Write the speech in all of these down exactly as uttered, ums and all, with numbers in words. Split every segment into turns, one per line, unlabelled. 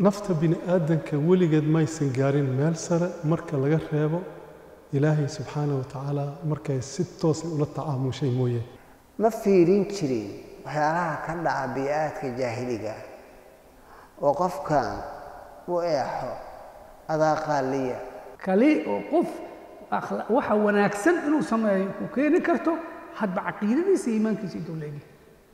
نفط بني آدم كولي قد ما يسنقارين مال سر مركا لغا ريبو إلهي سبحانه وتعالى مركا ست توصي ولا طعام شيء مويه
ما فيرين جرين waxyaalaha ka dhaca biyaadka jaahiliga oo qofkan uu eexo adaa qaaliya
kali oo qof waxa wanaagsan inuu sameeyo ku keeni karto hadba aqoontiisa iimaankiisa intuu leeyahay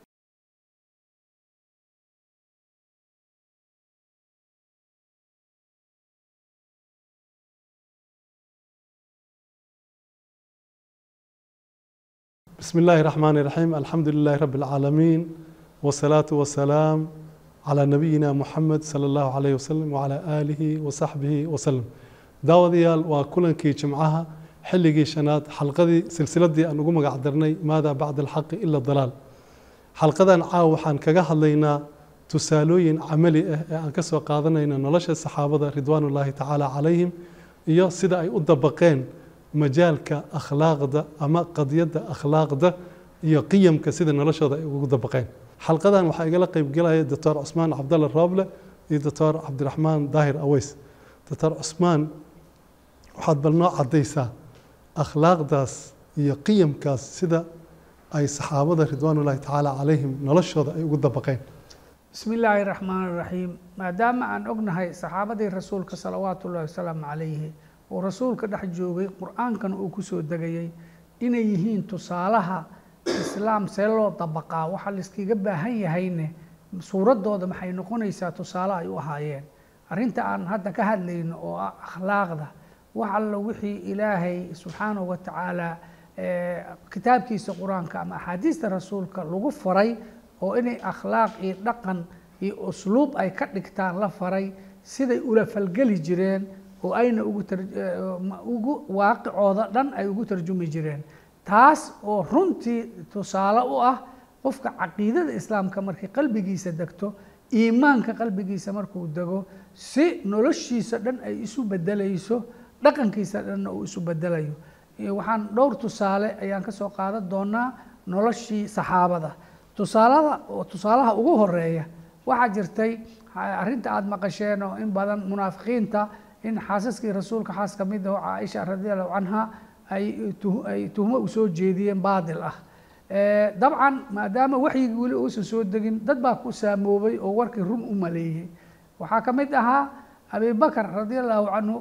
بسم الله الرحمن الرحيم الحمد لله رب العالمين والصلاة والسلام على نبينا محمد صلى الله عليه وسلم وعلى آله وصحبه وسلم داوديال وكلن كي جمعها حلقي شناد حلقة سلسلة دي أن نقوم قعدرني ماذا بعد الحق إلا الضلال حلقة عاو حان كجاه لينا تسالوين عملي أن كسر قاضنا إن نلش الصحابة رضوان الله تعالى عليهم يا سيدا أي أدبقين مجالك أخلاق ده أما قضية ده أخلاق ده هي قيم كسيدة نلاشة ده ودبقين حلقة ده وحاجة لقي بقولها الدكتور عثمان عبد الله الرابلة الدكتور عبد الرحمن ظاهر أويس دكتور عثمان وحد بالنوع عديسة أخلاق داس هي قيم كاس سيدة أي صحابة رضوان الله تعالى عليهم نلاشة ده ودبقين
بسم الله الرحمن الرحيم ما دام أن أغنى هاي صحابة الرسول صلوات الله وسلم عليه ورسولك دح جوغي قرآن كان uu ku soo dagayay inay yihiin tusaalaha islaam see loo dabaqaa waxa la iskaga baahan yahayne suuradooda maxay noqonaysaa tusaale ay u ahaayeen arinta aan hadda ka hadlayno oo ah akhlaaqda waxa la wixii ilaahay subxaanahu wa tacaala kitaabkiisa quraanka ama axaadiista rasuulka lagu faray oo inay akhlaaq iyo dhaqan iyo usluub ay ka dhigtaan la faray siday ula falgali jireen oo ayna ugu ugu waaqicooda dhan ay ugu tarjumi jireen taas oo runtii tusaale u ah qofka caqiidada islaamka markii qalbigiisa degto iimaanka qalbigiisa markuu dego si noloshiisa dhan ay isu bedelayso dhaqankiisa dhan uu isu bedelayo waxaan dhowr tusaale ayaan ka soo qaadan doonaa noloshii saxaabada tusaalada oo tusaalaha ugu horeeya waxa jirtay arinta aad maqasheen oo in badan munaafiqiinta in xaasaskii rasuulka xaas ka mid ah Caaisha radhiyallahu anha ay ay tuhmo u soo jeediyeen baadil ah ee dabcan maadaama waxyigi wali uu soo degin dad baa ku saamoobay oo warkii run u maleeyay waxa ka mid ahaa Abi Bakr radhiyallahu anhu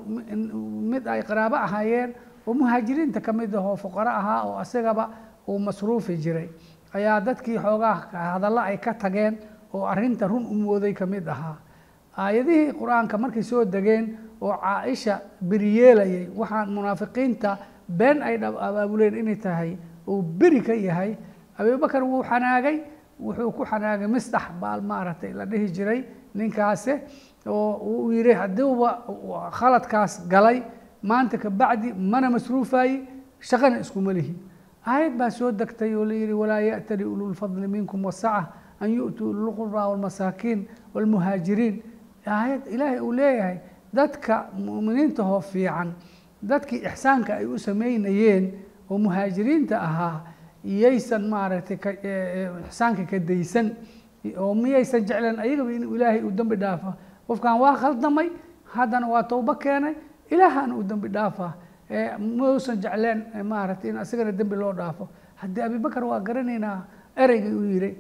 mid ay qaraabo ahaayeen oo muhaajiriinta ka mid ah oo fuqara ahaa oo asagaba uu masruufi jiray ayaa dadkii xoogaa hadalla ay ka tageen oo arinta run u mooday ka mid ahaa aayadihii quraanka markay soo dageen oo Caaisha biriyeelayay waxaan munaafiqiinta been ay abaabuleen inay tahay oo biri ka yahay Abi Bakr wuu xanaagay wuxuu ku xanaagay mistax baal maaratay la dhihi jiray ninkaas oo uu yiri haddaba khaladkaas galay maanta ka bacdi mana masruufay shaqana isku malihi aayad baa soo dagtay oo leeyahay walaa ya'tali ulul fadli minkum wasa'a an yu'tu ulul qurba wal masakin wal muhajirin aayad ilaahay uu leeyahay dadka muuminiinta oo fiican dadkii ihsaanka ay u sameeyeen oo muhaajiriinta ahaa iyaysan maaragtay ihsaanka ka daysan oo miyaysan jeclan ayaga in ilaahay uu dambi dhaafo qofkan waa khaldamay haddana waa tawba keenay ilaahana uu dambi dhaafa ee muusan jeclan maaragtay in asagana dambi loo dhaafo haddii Abi Bakr waa garanayna ereyga uu yiri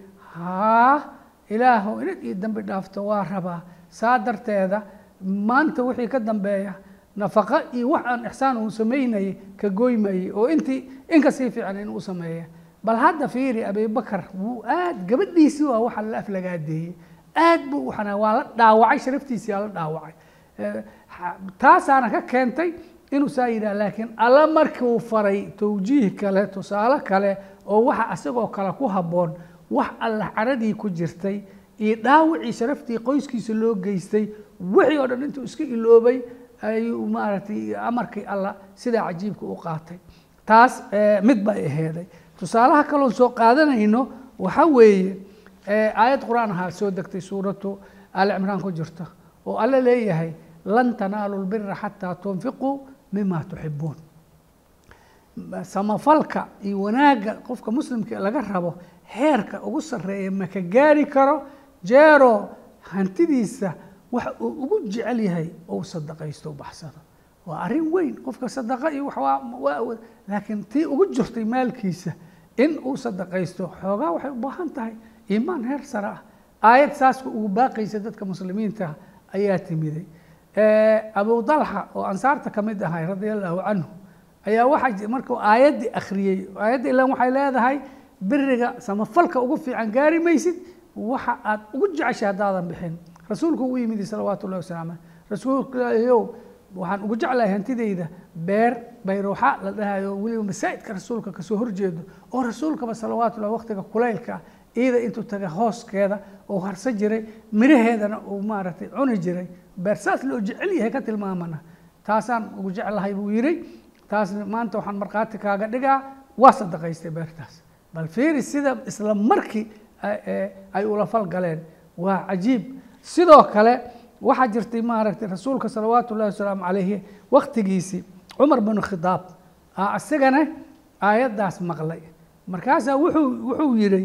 ha ilaahu in dambi dhaafto waa rabaa saadarteeda maanta wixii ka dambeeya nafaqa iyo wax aan ihsaan uu sameeyay ka gooymay oo intii in ka sii fiican in uu sameeyo bal hadda fiiri Abi Bakr wuu aad gabadhiisii waa wax la aflagaadeeyay aad buu waxana waa la dhaawacay sharaftiisii la dhaawacay taasaana ka keentay inuu saayida laakiin alla markuu faray tawjiih kale tusaale kale oo waxa asagoo kala ku haboon wax alla caradii ku jirtay iyo dhaawacii sharaftii qoyskiisa loo geystay wixii oo dhan intuu iska iloobay ayuu maaragtay amarkii alla sida cajiibka u qaatay taas mid bay aheeday tusaalaha kale oo soo qaadanayno waxa weeye aayad quraan ah soo degtay suuratu al imraan ku jirta oo alla leeyahay lan tanaalul birra hatta tunfiqu mimma tuhibbun samafalka iyo wanaaga qofka muslimka laga rabo heerka ugu sareeya ma ka gaari karo jeero hantidiisa waxa uu ugu jecel yahay oo sadaqaysto baxsado waa arrin weyn qofka sadaqa iyo wax waa laakiin tii ugu jirtay maalkiisa in uu sadaqaysto xoogaa waxay u baahan tahay iimaan heer sare ah aayad saas ugu baaqaysa dadka muslimiinta ayaa timiday abu dalxa oo ansaarta ka mid ahay radiallahu canhu ayaa waxaa markuu aayaddii akhriyey aayadda ilaan waxay leedahay biriga samafalka ugu fiican gaari maysid waxa aad ugu jeceshay haddaadan bixin rasuulku uu yimid salawaatu ullahi wasalaamu rasuulkaayow waxaan ugu jeclahay hantidayda beer bayruuxa la dhahayo weliba masaajidka rasuulka kasoo horjeedo oo rasuulkaba salawaatullahi waqtiga kulaylka iida intuu taga hooskeeda oo harsan jiray miraheedana uu maaragtay cuni jiray beer saas loo jecel yahay ka tilmaamana taasaan ugu jeclahay buu yidhi taasna maanta waxaan markhaati kaaga dhigaa waa sadaqaystay beertaas bal fiiri sida isla markii ay ula falgaleen waa cajiib sidoo kale waxaa jirtay maaragtay rasuulka salawaatu ullahi wasalaamu calayhi waqtigiisii cumar binu khidaab isagana aayaddaas maqlay markaasaa wuxuu wuxuu yidhi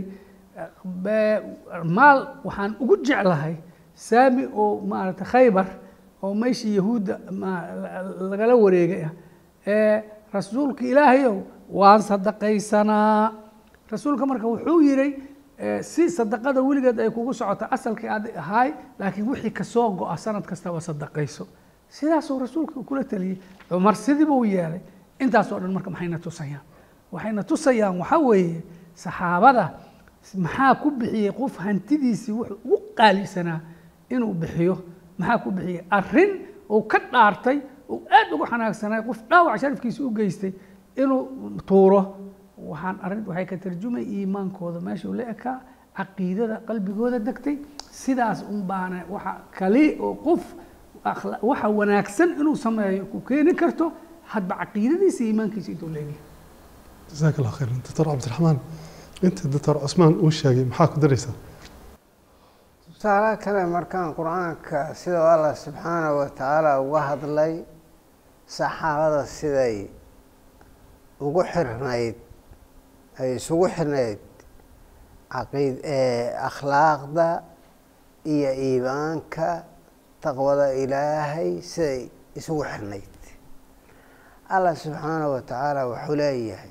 maal waxaan ugu jeclahay saami oo maaragtay khaybar oo meeshii yahuudda lagala wareegay ah ee rasuulka ilaahayow waan sadaqaysanaa rasuulka marka wuxuu yidhi si sadaqada weligeed ay kugu socoto asalkii aad ahaay laakiin wixii kasoo go-a sanad kastaba sadaqayso sidaasuu rasuulka kula taliyey cumar sidii buu yeelay intaasoo dhan marka maxayna tusayaan waxayna tusayaan waxaa weeye saxaabada maxaa ku bixiyey qof hantidiisii wuxuu ugu qaalisanaa inuu bixiyo maxaa ku bixiyey arrin uu ka dhaartay uu aad ugu xanaagsanay qof dhaawac sharafkiisa u geystay inuu tuuro waxaan arrin waxay ka tarjumay iimaankooda meesha uu la ekaa caqiidada qalbigooda degtay sidaas un baana waxa kali oo qof waxa wanaagsan inuu sameeyo ku keeni karto hadba caqiidadiisa iimaankiisa intuu leeyahay
jazaak allah khayran doctor cabdiraxmaan inta doctor cusmaan uu sheegay maxaa ku daraysaa
tusaale kale markaan qur-aanka sida allah subxaanahu wa tacaala uga hadlay saxaabada siday ugu xirnayd ay isugu xirnayd caqiid akhlaaqda iyo iimaanka taqwada ilaahay siday isugu xirnayd allah subxaanahu wa tacaala wuxuu leeyahay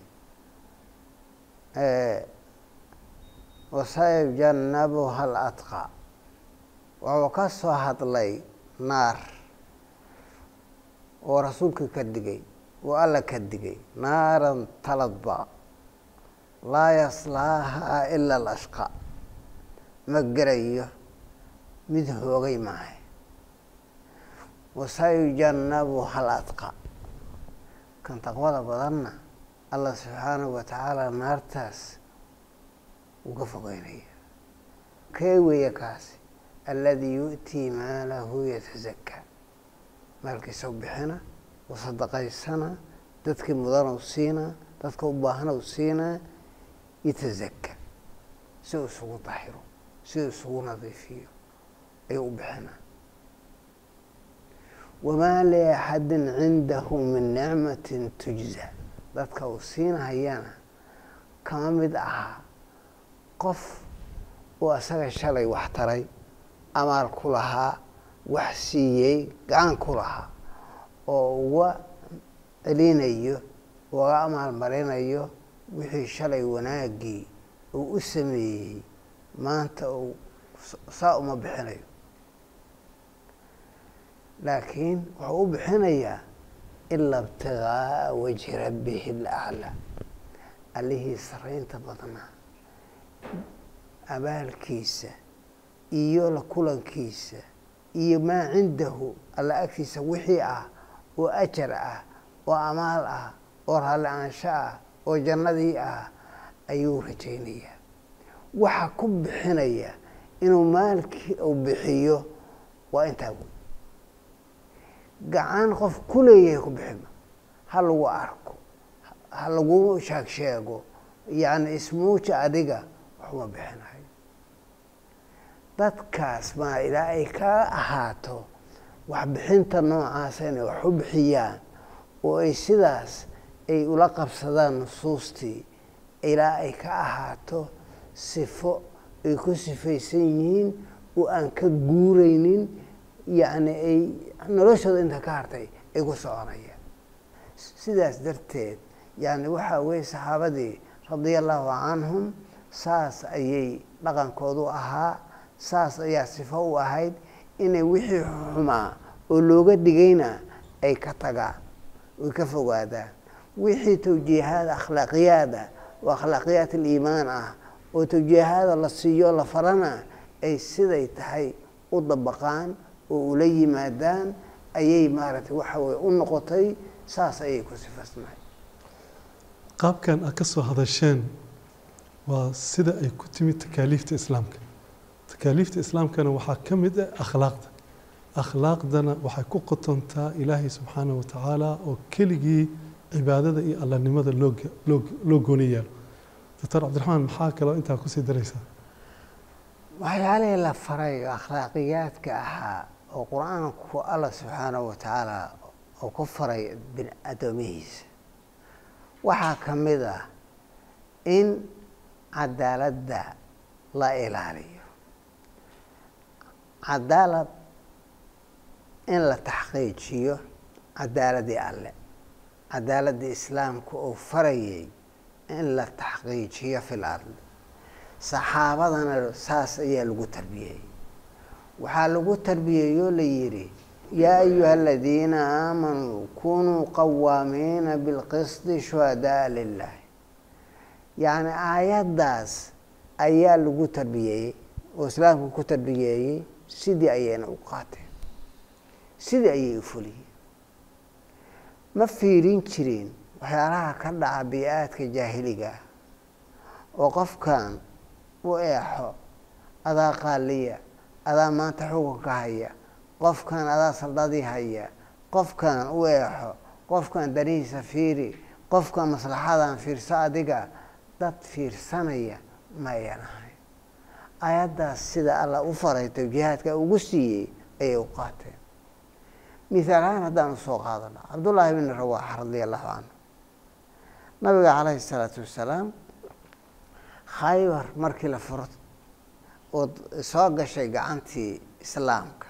wasayujannabuha alatqa wuxuu ka soo hadlay naar oo rasuulka ka digay oo alla ka digay naaran taladba laa yaslaaha ila alashqa ma gelayo mid hoogay maahay wasayujannabuha alatqa kan taqwada badanna allah subxaanahu wa tacaala naartaas uga fogeynaya kee weeye kaasi alladii yu'tii maalahu yatazakaa maalkiisa u bixina u sadaqaysana dadkii mudana u siinaa dadka u baahana u siinaa yatazakaa si uu isugu dahiro si uu isugu nadiifiyo ayuu u bixinaa wamaa liaxadin cindahu min nicmatin tujza dadka uu siinahayana kama mid ahaa qof uu asaga shalay wax taray amaal ku lahaa wax siiyey gacan ku lahaa oo uga celinayo uga amaal marinayo wixii shalay wanaaggii uu u sameeyey maanta uu saa uma bixinayo laakiin wuxuu u bixinayaa ila ibtigaaa wajhi rabbihi alaclaa allihii saraynta badnaa abaalkiisa iyo la kulankiisa iyo maa cindahu alla agtiisa wixii ah oo ajar ah oo amaal ah oo raalli aansho ah oo jannadii ah ayuu rajaynayaa waxa ku bixinaya inuu maalkii uu bixiyo waa intaa wey gacan qof ku leeyahay ku bixima ha lagu arko ha lagu sheeg sheego yacni ismuuja adiga waxuma bixinayo dadkaas maa ilaa ay ka ahaato waxbixinta noocaasa inay wax u bixiyaan oo ay sidaas ay ula qabsadaan nusuustii ilaa ay ka ahaato sifo ay ku sifaysan yihiin oo aan ka guuraynin yacni ay noloshooda inta ka hartay ay ku soconayaan. sidaas darteed yani waxaa weeye saxaabadii radia allahu canhum saas ayay dhaqankoodu ahaa, saas ayaa sifo u ahayd inay wixii xumaa oo looga dhigayna ay ka tagaan oy ka fogaadaan, wixii tawjiihaad akhlaaqiyaad ah oo akhlaaqiyaat aliimaan ah oo tawjiihaada la siiyo la farana ay siday tahay u dabaqaan oo ula yimaadaan ayay maaragtay waxa weye u noqotay, saas ayay ku sifasnahay.
qaabkan aad ka soo hadasheen waa sida ay ku timid takaaliifta islaamka. takaaliifta islaamkana waxaa ka mid ah akhlaaqda. akhlaaqdana waxay ku qotontaa ilaahay subxaanahu wa tacaala oo keligii cibaadada iyo allanimada loo loo loo gooni yeelo. doctor cabdiraxmaan maxaa kaloo intaa kusii daraysaa?
waxyaalihii la faray oo akhlaaqiyaadka ahaa oo qur-aanku alla subxaanahu wa tacaala oo ku faray addoomihiisa waxaa ka mid ah in cadaaladda la ilaaliyo, cadaalad in la taxqiijiyo cadaaladii alle, cadaaladii islaamku uu farayay in la taxqiijiyo fil ardi. saxaabadana saas ayaa lagu tarbiyey. waxaa lagu tarbiyeeyoo la yidhi yaa ayuha aladiina aamanuu kunuu qawaamiina bilqisti shuhadaa lilahi. yacni aayaddaas ayaa lagu tarbiyeeyey oo islaamku ku tarbiyeeyey, sidii ayayna u qaateen, sidii ayay u fuliyeen. ma fiirin jirin waxyaalaha ka dhaca bi-aadka jaahiliga ah oo qofkan u eexo adaa qaaliya, adaa maanta xukunka haya, qofkan adaa saldadii haya, qofkan u eexo, qofkan danihiisa fiiri, qofkan maslaxadan fiirso adiga. dad fiirsanaya ma ayan ahayn. aayaddaas sida alla u faray tawjiihaadka ugu siiyey ayay u qaateen. mithaal ahaan haddaan usoo qaadano cabdullaahi bni rawaaxa radia allahu canhu, nabiga calayhi isalaatu wassalaam khaybar markii la furo oo soo gashay gacantii islaamka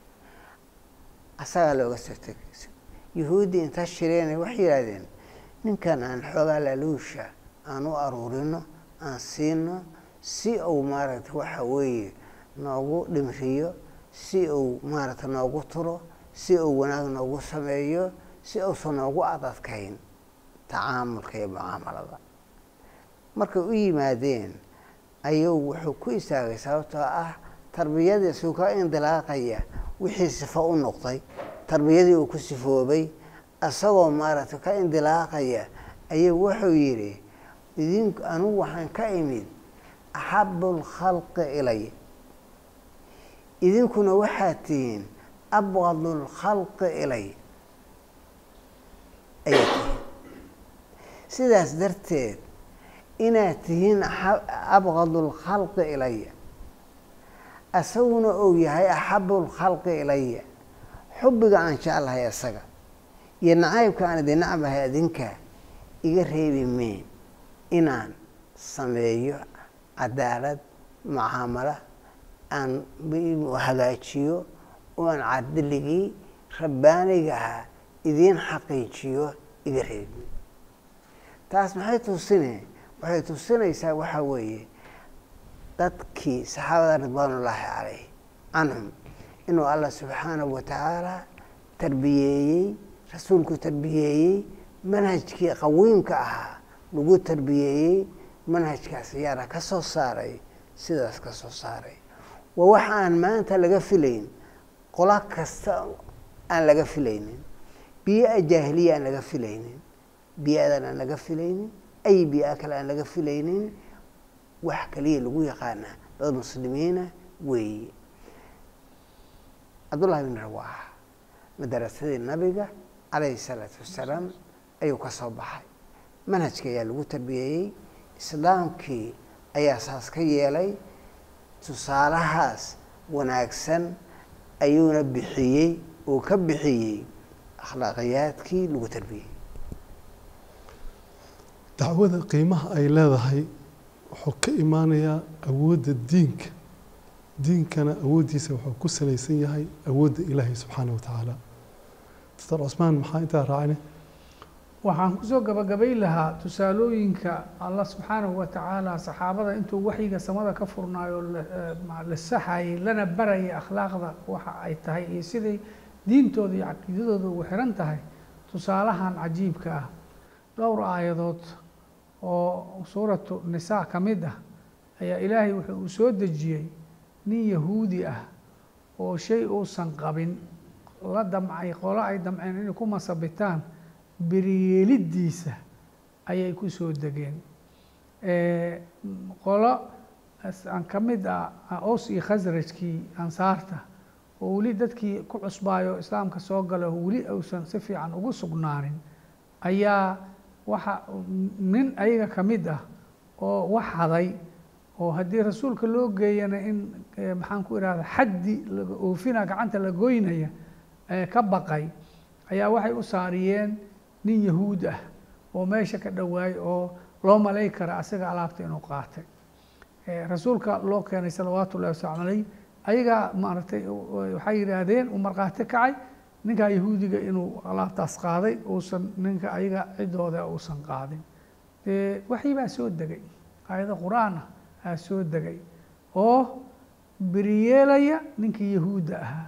asagaa looga soo tegay. yuhuuddii intaa shireenay waxay yidhahdeen ninkan aan xoogaa laluusha aan u aruurino, aan siino, si uu maaragtay waxa weeye noogu dhimriyo, si uu maaragtay noogu turo, si uu wanaag noogu sameeyo, si uusan noogu adadkayn tacaamulka iyo mucaamalada. markay u yimaadeen ayuu wuxuu ku istaagay sababtoo ah tarbiyadii suu ka indilaaqaya wixii sifo u noqday, tarbiyadii uu ku sifoobay isagoo maaragtay ka indilaaqaya ayuu wuxuu yidhi idinku anugu waxaan ka imid axabu lkhalqi ilay, idinkuna waxaad tihiin abqadu lkhalqi ilay ayay tihiin. sidaas darteed inaad tihiin abqadu lkhalqi ilaya, isaguna uu yahay axabu lkhalqi ilaya, xubbiga aan jeclahay isaga iyo nacaybka aan idin nacbahay adinka iga reebi meen inaan sameeyo cadaalad mucaamala, aan hagaajiyo oo aan cadiligii rabbaaniga ahaa idiin xaqiijiyo iga reebi. taas maxay tusine waxay tusinaysaa waxaa weeye dadkii saxaabada ridwaanullaahi calayh canhum inuu allah subxaanahu wa tacaala tarbiyeeyey, rasuulku tarbiyeeyey, manhajkii qawiimka ahaa lagu tarbiyeeyey. manhajkaas ayaana ka soo saaray, sidaas ka soo saaray. waa wax aan maanta laga filayn, qola kasta aan laga filaynin, biyo-a jaahiliya aan laga filaynin, biyo-adan aan laga filaynin, ay biyo-a kale aan laga filaynin. wax kaliya lagu yaqaanaa dad muslimiina weeye. cabdullaahi bni rawaaxa madarasadii nabiga calayhi salaatu wassalaam ayuu ka soo baxay. manhajka ayaa lagu tarbiyeeyey, islaamkii ayaa saas ka yeelay. tusaalahaas wanaagsan ayuuna bixiyey oo ka bixiyey akhlaaqiyaadkii lagu tarbiyey.
dacwada qiimaha ay leedahay wuxuu ka imaanayaa awoodda diinka diinkana awooddiisa wuxuu ku salaysan yahay awoodda ilaahay subxaanahu wa tacaala. doctor cusmaan maxaa intaa raacine?
waxaan kusoo gabagabay lahaa tusaalooyinka allah subxaanahu wa tacaala saxaabada intuu waxyiga samada ka furnaayo la saxayay lana barayay akhlaaqda waxa ay tahay iyo siday diintooda iyo caqiidadooda ugu xiran tahay. tusaalahan cajiibka ah dhowr aayadood oo suuratu nisaa ka mid ah ayaa ilaahay wuxuu uu soo dejiyey nin yahuudi ah oo shay uusan qabin la damcay qolo ay damceen inay ku masabitaan beriyeelidiisa ayay ku soo degeen. qolo aan ka mid ah Aws iyo Khasrajkii ansaarta oo weli dadkii ku cusbaayo islaamka soo galo weli uusan si fiican ugu sugnaanin ayaa waxa nin ayaga ka mid ah oo wax haday oo haddii rasuulka loo geeyana in maxaan ku ihahda xaddi laga oofina gacanta la goynaya ka baqay ayaa waxay u saariyeen nin yahuud ah oo meesha ka dhowaay oo loo malay kara asaga alaabta inuu qaatay. rasuulka loo keenay salawaatu ullahi wasalaamu calayh ayagaa maaragtay waxay yidhaahdeen uu markhaati kacay ninkaa yahuudiga inuu alaabtaas qaaday uusan ninka ayaga ciddooda uusan qaadin. waxii baa soo degay aayado qur-aan ah aa soo degay oo beriyeelaya ninkii yahuudda ahaa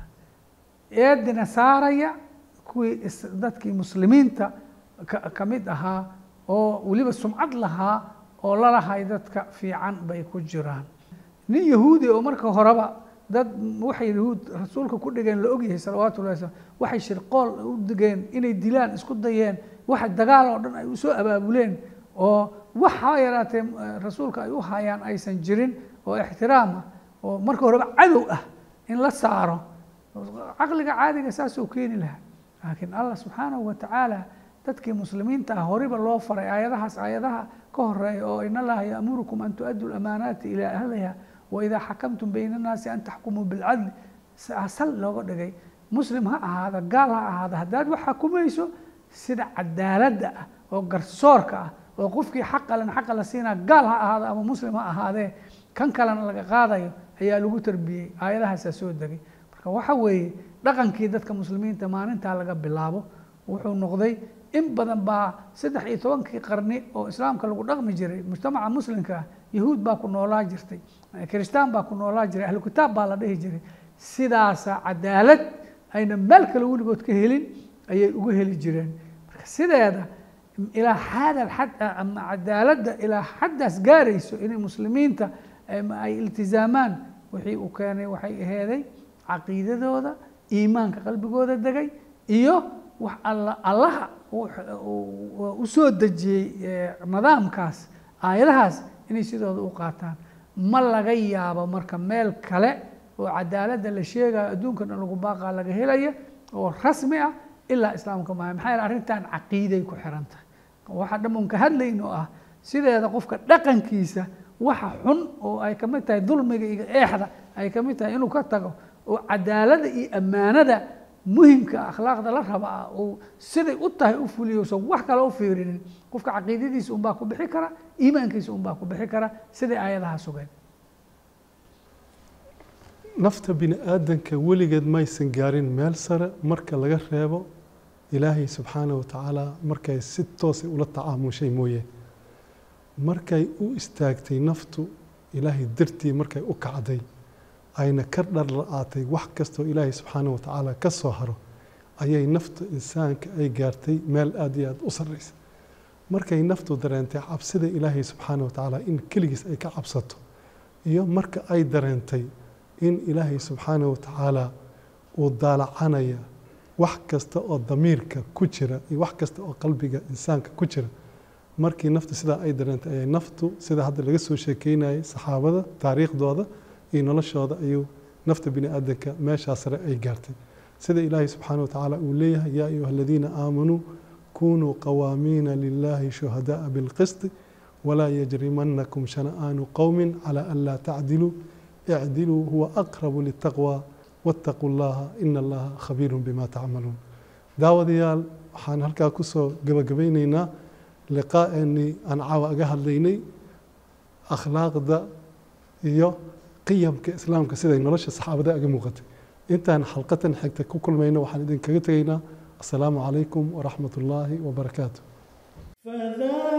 eedina saaraya kuwii dadkii muslimiinta ka mid ahaa oo weliba sumcad lahaa oo lalahay dadka fiican bay ku jiraan. nin yahuudi oo marka horeba dad waxay yahuud rasuulka ku dhigeen la ogyahay salawaatu ullahi wasallam waxay shirqool u digeen inay dilaan isku dayeen waxa dagaal oo dhan ay u soo abaabuleen oo waxa yaraatee rasuulka ay u hayaan aysan jirin oo ixtiraam ah oo marka horeba cadow ah in la saaro caqliga caadiga saasuu keeni lahaa. laakiin allah subxaanahu wa tacaala dadkii muslimiinta ah horiba loo faray aayadahaas aayadaha ka horeeya oo in allaha ya'murukum an tu'addu lamaanaati ilaa ahliha waidaa xakamtum bayna annaasi an taxkumuu bilcadli sal looga dhigay. muslim ha ahaada gaal ha ahaada haddaad wax xukumayso sida cadaaladda ah oo garsoorka ah oo qofkii xaqa lena xaqa la siinaa gaal ha ahaado ama muslim ha ahaadee kan kalena laga qaadayo ayaa lagu tarbiyey aayadahaasaa soo degay. marka waxa weeye dhaqankii dadka muslimiinta maalintaa laga bilaabo wuxuu noqday in badan baa saddex iyo tobankii qarni oo islaamka lagu dhaqmi jiray mujtamaca muslimka ah yahuud baa ku noolaa jirtay kiristaan baa ku noolaa jiray ahlu kitaab baa la dhihi jiray. sidaasa cadaalad ayna meel kale weligood ka helin ayay ugu heli jireen. marka sideeda ilaa xaadal xad ama cadaaladda ilaa xaddaas gaarayso inay muslimiinta ay iltizaamaan wixii uu keenay waxay aheeday caqiidadooda iimaanka qalbigooda degay iyo wax alla allaha u soo dejiyey nidaamkaas aayadahaas inay sidooda u qaataan. ma laga yaabo marka meel kale oo cadaaladda la sheegayo adduunka dhan lagu baaqaa laga helaya oo rasmi ah ilaa islaamka maaha. maxaa yeele arrintan caqiiday ku xiran tahay. waxa dhammaan ka hadlayno ah sideeda qofka dhaqankiisa waxa xun oo ay ka mid tahay dulmiga iyo eexda ay ka mid tahay inuu ka tago oo cadaaladda iyo ammaanada muhimka akhlaaqda la rabaa oo siday u tahay u fuliyo soo wax kale u fiirinin qofka caqiidadiisa un baa ku bixi kara iimaankiisa un baa ku bixi kara siday aayadaha sugeen.
nafta bini aadanka weligeed maysan gaarin meel sare marka laga reebo ilaahay subxaanahu wa tacaala markay si toosay ula tacaamushay mooye. markay u istaagtay naftu ilaahay dartii markay u kacday ayna ka dhar la-aatay wax kastoo ilaahay subxaanahu wa tacaala ka soo haro ayay nafta insaanka ay gaartay meel aad iyo aad u sarraysa. markay naftu dareentay cabsida ilaahay subxaanahu wa tacaala in keligiis ay ka cabsato iyo marka ay dareentay in ilaahay subxaanahu wa tacaala uu daalacanaya wax kasta oo damiirka ku jira iyo wax kasta oo qalbiga insaanka ku jira markii naftu sidaa ay dareentay ayay naftu sida hadda laga soo sheekeynayay saxaabada taariikhdooda iyo noloshooda ayuu nafta bini aadanka meeshaa sare ay gaartay. sida ilaahay subxaanahu wa tacaala uu leeyahay yaa ayuha aladiina aamanuu kunuu qawaamiina lilahi shuhada'a bilqisti walaa yajrimanakum shana'aanu qowmin calaa an laa tacdiluu icdiluu huwa aqrabu litaqwa wattaquu llaha ina allaha khabiirun bima tacmaluun. daawadayaal waxaan halkaa kusoo gabagabaynaynaa liqaa'eenii aan caawa aga hadlaynay akhlaaqda iyo qiyamka islaamka siday nolosha saxaabada aga muuqatay intaan xalqatan xigta ku kulmayno waxaan idinkaga tegaynaa assalaamu calaykum waraxmat ullaahi wabarakaatu.